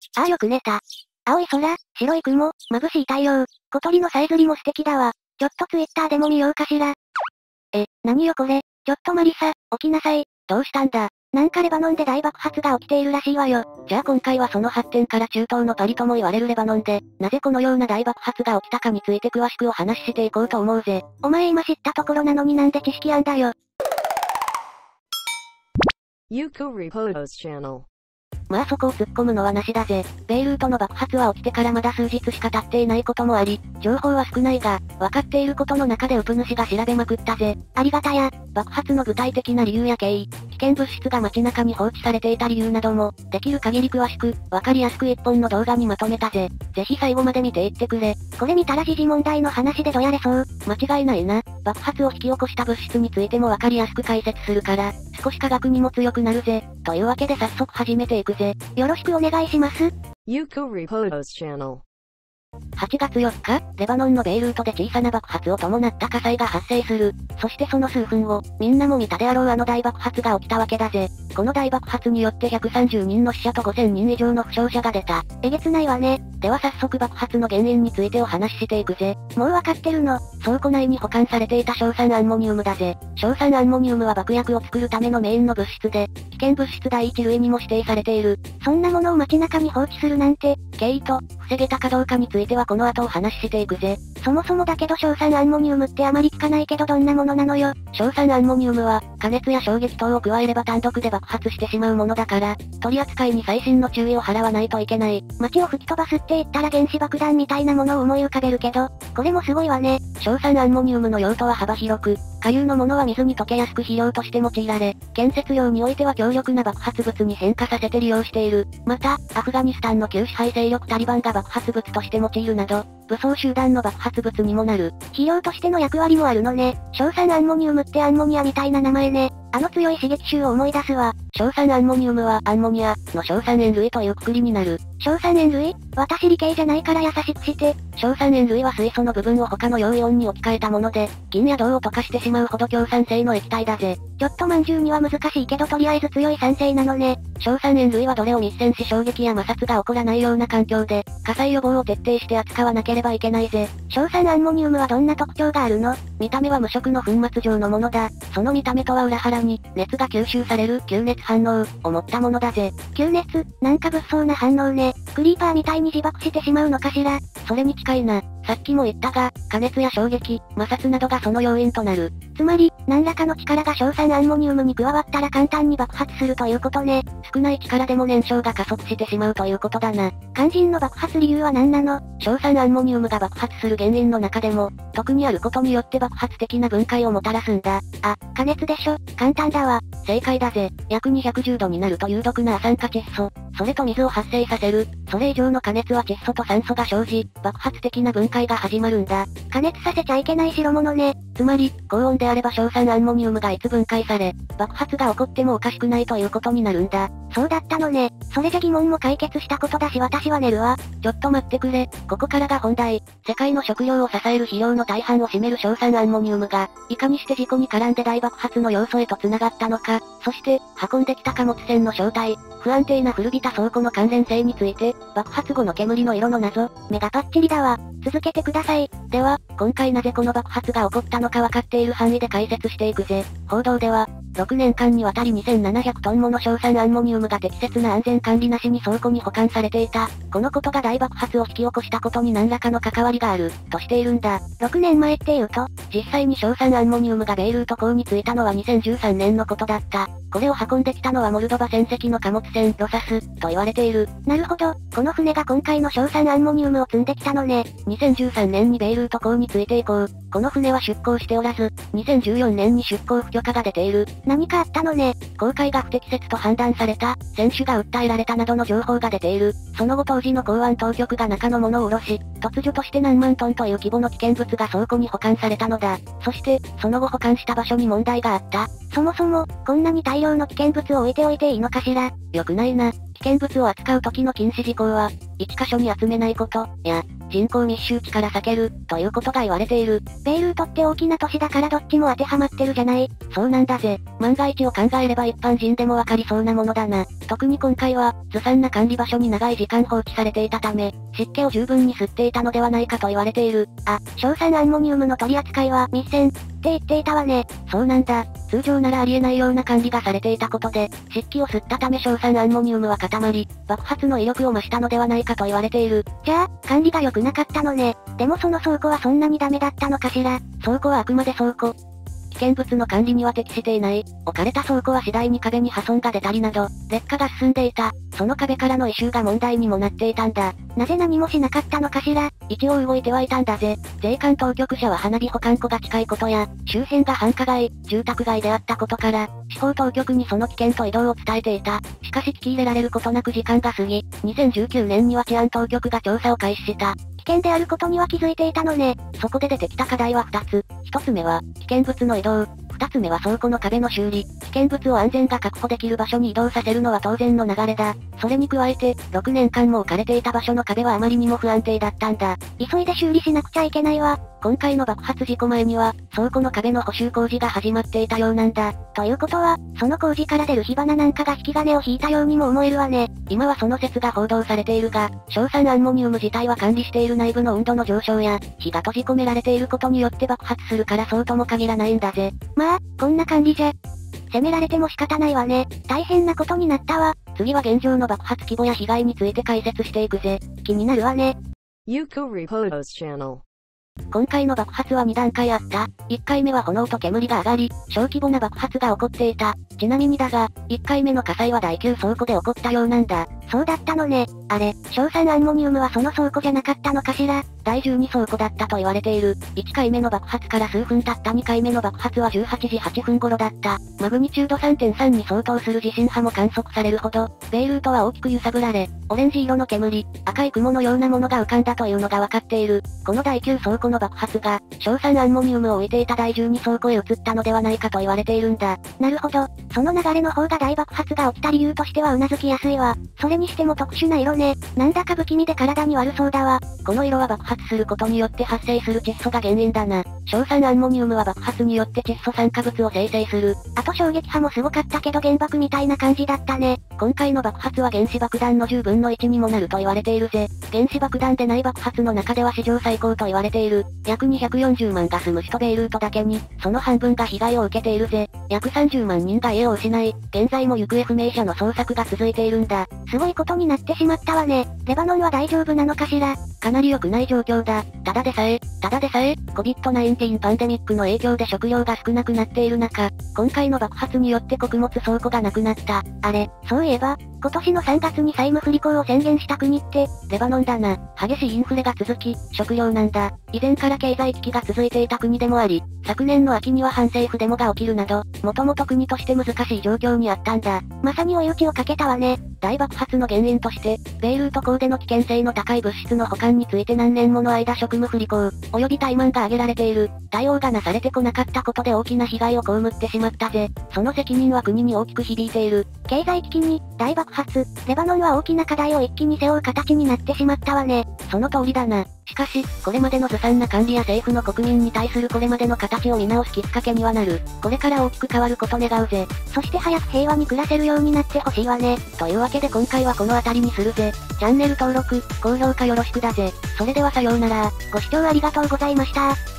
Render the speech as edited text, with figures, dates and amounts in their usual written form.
ああよく寝た。青い空、白い雲、眩しい太陽、小鳥のさえずりも素敵だわ。ちょっとツイッターでも見ようかしら。何よこれ。ちょっとマリサ、起きなさい。 どうしたんだ。 なんかレバノンで大爆発が起きているらしいわよ。 じゃあ今回はその発展から中東のパリとも言われるレバノンで、なぜこのような大爆発が起きたかについて詳しくお話ししていこうと思うぜ。 お前今知ったところなのになんで知識あんだよ。 Yuko Repoto's channel。 まあそこを突っ込むのはなしだぜ。ベイルートの爆発は起きてからまだ数日しか経っていないこともあり、情報は少ないが、分かっていることの中でウプ主が調べまくったぜ。 ありがたや。 爆発の具体的な理由や経緯、危険物質が街中に放置されていた理由なども、できる限り詳しく、わかりやすく一本の動画にまとめたぜ。ぜひ最後まで見ていってくれ。 これ見たら時事問題の話でどやれそう。 間違いないな。爆発を引き起こした物質についてもわかりやすく解説するから、少し科学にも強くなるぜ。というわけで早速始めていくぜ。 よろしくお願いします。 Yuko Repoto's channel。 8月4日、レバノンのベイルートで小さな爆発を伴った火災が発生する。そしてその数分後、みんなも見たであろうあの大爆発が起きたわけだぜ。この大爆発によって130人の死者と5000人以上の負傷者が出た。 えげつないわね。 では早速爆発の原因についてお話ししていくぜ。 もうわかってるの。 倉庫内に保管されていた硝酸アンモニウムだぜ。硝酸アンモニウムは爆薬を作るためのメインの物質で、危険物質第一類にも指定されている。 そんなものを街中に放置するなんて、 経緯と、防げたかどうかについてはこの後お話ししていくぜ。 そもそもだけど硝酸アンモニウムってあまり聞かないけどどんなものなのよ。 硝酸アンモニウムは、加熱や衝撃等を加えれば単独で爆発してしまうものだから、取り扱いに細心の注意を払わないといけない。 街を吹き飛ばすって言ったら原子爆弾みたいなものを思い浮かべるけど、これもすごいわね。 硝酸アンモニウムの用途は幅広く、下流のものは水に溶けやすく肥料として用いられ、建設用においては強力な爆発物に変化させて利用している。また、アフガニスタンの旧支配勢力タリバンが爆発物として用いるなど、武装集団の爆発物にもなる。 肥料としての役割もあるのね。硝酸アンモニウムってアンモニアみたいな名前ね。あの強い刺激臭を思い出すわ。 硝酸アンモニウムはアンモニアの硝酸塩類という括りになる。 硝酸塩類？私理系じゃないから優しくして。 硝酸塩類は水素の部分を他の陽イオンに置き換えたもので、銀や銅を溶かしてしまうほど強酸性の液体だぜ。 ちょっとまんじゅうには難しいけどとりあえず強い酸性なのね。 硝酸塩類はどれを密栓し衝撃や摩擦が起こらないような環境で、火災予防を徹底して扱わなければいけないぜ。 硝酸アンモニウムはどんな特徴があるの？ 見た目は無色の粉末状のものだ。その見た目とは裏腹に、熱が吸収される吸熱反応を持ったものだぜ。 吸熱？なんか物騒な反応ね。クリーパーみたいに自爆してしまうのかしら？ それに近いな。さっきも言ったが、加熱や衝撃、摩擦などがその要因となる。 つまり、何らかの力が硝酸アンモニウムに加わったら簡単に爆発するということね。 少ない力でも燃焼が加速してしまうということだな。 肝心の爆発理由は何なの？ 硝酸アンモニウムが爆発する原因の中でも、特にあることによって爆発的な分解をもたらすんだ。 あ、加熱でしょ。簡単だわ。 正解だぜ。約210度になると有毒な亜酸化窒素。それと水を発生させる。それ以上の加熱は窒素と酸素が生じ、爆発的な分解が始まるんだ。 加熱させちゃいけない代物ね。 つまり、高温であれば硝酸アンモニウムがいつ分解され、爆発が起こってもおかしくないということになるんだ。 そうだったのね。それじゃ疑問も解決したことだし私は寝るわ。 ちょっと待ってくれ。ここからが本題。世界の食料を支える肥料の大半を占める硝酸アンモニウムが、いかにして事故に絡んで大爆発の要素へと繋がったのか、そして、運んできた貨物船の正体、不安定な古びた倉庫の関連性について、爆発後の煙の色の謎、 目がパッチリだわ。続けてください。 では、今回なぜこの爆発が起こったのか分かっている範囲で解説していくぜ。報道では、6年間にわたり2700トンもの硝酸アンモニウムが適切な安全管理なしに倉庫に保管されていた。このことが大爆発を引き起こしたことに何らかの関わりがある、としているんだ。 6年前っていうと、 実際に硝酸アンモニウムがベイルート港に着いたのは2013年のことだった。これを運んできたのはモルドバ船籍の貨物船ロサス、と言われている。 なるほど、この船が今回の硝酸アンモニウムを積んできたのね。 2013年にベイルート港に着いて以降、この船は出港しておらず、2014年に出港不許可が出ている。 何かあったのね。 航海が不適切と判断された、船首が訴えられたなどの情報が出ている。その後当時の港湾当局が中のものを下ろし、突如として何万トンという規模の危険物が倉庫に保管されたのだ。そして、その後保管した場所に問題があった。 そもそも、こんなに大量の危険物を置いておいていいのかしら。 よくないな。危険物を扱う時の禁止事項は、一箇所に集めないこと、や、 人口密集地から避ける、ということが言われている。 ベイルートって大きな都市だからどっちも当てはまってるじゃない。 そうなんだぜ。万が一を考えれば一般人でもわかりそうなものだな。特に今回は、ずさんな管理場所に長い時間放置されていたため、湿気を十分に吸っていたのではないかと言われている。 硝酸アンモニウムの取り扱いは密栓って言っていたわね。 そうなんだ。通常ならありえないような管理がされていたことで、湿気を吸ったため硝酸アンモニウムは固まり、爆発の威力を増したのではないかと言われている。 じゃあ、管理が良くなかったのね。でもその倉庫はそんなにダメだったのかしら。 倉庫はあくまで倉庫。危険物の管理には適していない。置かれた倉庫は次第に壁に破損が出たりなど、劣化が進んでいた。その壁からの異臭が問題にもなっていたんだ。 なぜ何もしなかったのかしら。 一応動いてはいたんだぜ。税関当局者は花火保管庫が近いことや、周辺が繁華街、住宅街であったことから、司法当局にその危険と移動を伝えていた。しかし聞き入れられることなく時間が過ぎ、2019年には治安当局が調査を開始した。 危険であることには気づいていたのね。 そこで出てきた課題は2つ。1つ目は、危険物の移動。2つ目は倉庫の壁の修理。危険物を安全が確保できる場所に移動させるのは当然の流れだ。それに加えて、6年間も置かれていた場所の壁はあまりにも不安定だったんだ。 急いで修理しなくちゃいけないわ。 今回の爆発事故前には、倉庫の壁の補修工事が始まっていたようなんだ。 ということは、その工事から出る火花なんかが引き金を引いたようにも思えるわね。 今はその説が報道されているが、硝酸アンモニウム自体は管理している内部の温度の上昇や、火が閉じ込められていることによって爆発するからそうとも限らないんだぜ。 まあ、こんな管理じゃ、責められても仕方ないわね。大変なことになったわ。 次は現状の爆発規模や被害について解説していくぜ。 気になるわね。 Yuko Repo's channel。 今回の爆発は2段階あった。1回目は炎と煙が上がり、小規模な爆発が起こっていた。ちなみにだが、1回目の火災は第9倉庫で起こったようなんだ。 そうだったのね。あれ、硝酸アンモニウムはその倉庫じゃなかったのかしら。 第12倉庫だったと言われている。1回目の爆発から数分経った2回目の爆発は18時8分頃だった。マグニチュード 3.3 に相当する地震波も観測されるほど、ベイルートは大きく揺さぶられ、オレンジ色の煙、赤い雲のようなものが浮かんだというのが分かっている。この第9倉庫の爆発が、硝酸アンモニウムを置いていた第12倉庫へ移ったのではないかと言われているんだ。 なるほど。その流れの方が大爆発が起きた理由としては頷きやすいわ。それにしても特殊な色ね。なんだか不気味で体に悪そうだわ。 この色は爆発することによって発生する窒素が原因だな。硝酸アンモニウムは爆発によって窒素酸化物を生成する。 あと衝撃波もすごかったけど原爆みたいな感じだったね。 今回の爆発は原子爆弾の10分の1にもなると言われているぜ。原子爆弾でない爆発の中では史上最高と言われている。約240万が住む首都ベイルートだけに、その半分が被害を受けているぜ。約30万人が家を失い、現在も行方不明者の捜索が続いているんだ。 すごいことになってしまったわね。レバノンは大丈夫なのかしら。 かなり良くない状況だ。ただでさえ、COVID-19 パンデミックの影響で食料が少なくなっている中、今回の爆発によって穀物倉庫がなくなった。 あれ、そういえば、今年の3月に債務不履行を宣言した国って、 レバノンだな。激しいインフレが続き、食料難だ。以前から経済危機が続いていた国でもあり、昨年の秋には反政府デモが起きるなど、もともと国として難しい状況にあったんだ。 まさに追い打ちをかけたわね。 大爆発の原因として、ベイルート港での危険性の高い物質の保管について何年もの間職務不履行、及び怠慢が挙げられている。対応がなされてこなかったことで大きな被害を被ってしまったぜ。その責任は国に大きく響いている。 経済危機に、大爆発、レバノンは大きな課題を一気に背負う形になってしまったわね。 その通りだな。しかし、これまでのずさんな管理や政府の国民に対するこれまでの形を見直すきっかけにはなる。これから大きく変わること願うぜ。 そして早く平和に暮らせるようになってほしいわね。 というわけで今回はこの辺りにするぜ。チャンネル登録、高評価よろしくだぜ。それではさようなら。 ご視聴ありがとうございました。